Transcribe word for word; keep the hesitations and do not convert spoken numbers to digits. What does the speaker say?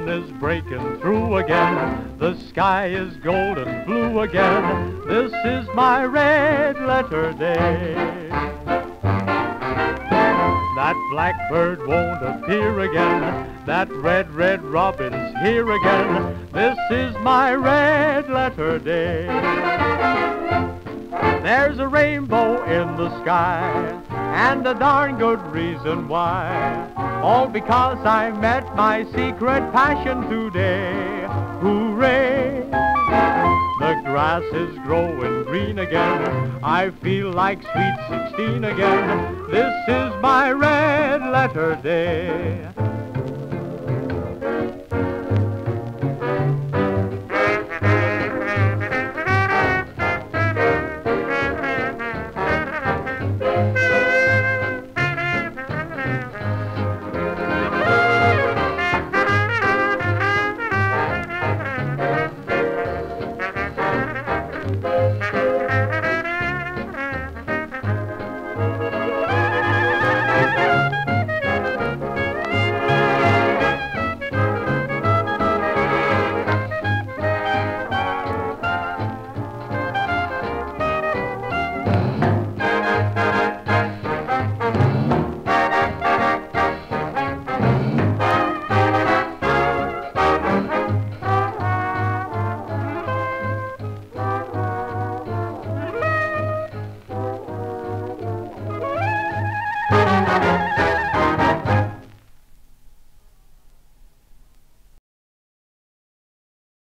sun is breaking through again. The sky is golden blue again. This is my red letter day. That blackbird won't appear again. That red, red robin's here again. This is my red letter day. There's a rainbow in the sky, and a darn good reason why. All because I met my secret passion today. Hooray! The grass is growing green again. I feel like sweet sixteen again. This is my red letter day.